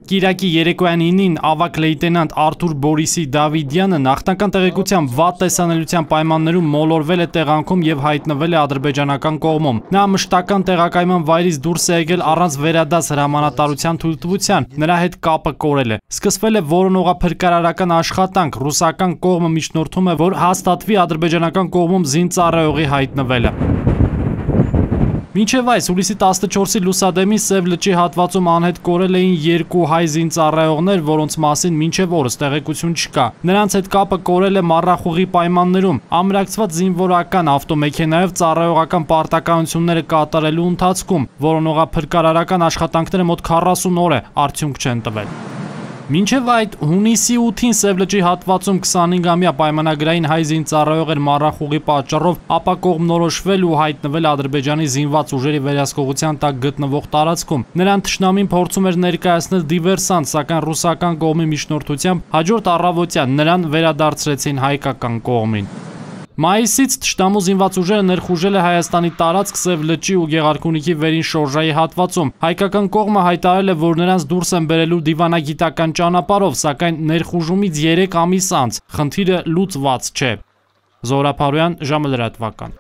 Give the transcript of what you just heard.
Կիրակի երեկոյան 9-ին ավագ լեյտենանտ Արթուր Բորիսի Դավիդյանը նախնական տեղեկությամբ վատ տեսանելիության պայմաններում մոլորվել է տեղանքում եւ հայտնվել է ադրբեջանական կողմում։ Նա մշտական տեղակայման վայրից դուրս է եկել առանց վերադաս հրամանատարության թույլտվության, նրա հետ կապը կորել է։ Սկսվել է որոնողափրկարարական աշխատանք, ռուսական կողմը միջնորդում է, որ հաստատվի ադրբեջանական կողմում զինծառայողի հայտնվելը։ Մինչև այս հուլիսի 14-ի լուսադեմի Սև լճի հատվածում անհետ կորել էին 2 հայ զինծառայողներ, որոնց մասին մինչև օրս տեղեկություն չկա։ Նրանց հետ կապը կորել է մառախուղի պայմաններում, ամրակցված զինվորական ավտոմեքենայով ծառայողական պարտականությունները կատարելու ընթացքում, որոնողափրկարարական աշխատանքները մոտ 40 օր է արդյունք չեն տվել։ Մինչև այդ հունիսի 8-ին Սև լճի հատվածում 25-ամյա պայմանագրային հայ զինծառայող էր մառախուղի պատճառով ապակողմնորոշվել ու հայտնվել Ադրբեջանի զինված ուժերի վերահսկողության տակ գտնվող տարածքում։ Նրան թշնամին փորձում էր ներկայացնել դիվերսանտ, սակայն ռուսական կողմի միջնորդությամբ հաջորդ առավոտյան նրան վերադարձրեցին հայկական կողմին։ Մայիսից թշնամու զինված ուժերը ներխուժել է Հայաստանի տարածք Սև լճի ու Գեղարքունիքի վերին շորժայի հատվածում։ Հայկական կողմը հայտարարել է, որ նրանց դուրս են բերելու դիվանագիտական ճանապարհով, սակայն ներխուժումից 3 ամիս անց խնդիրը լուծված չէ։ Զորապարոյան ժամը լրատվական։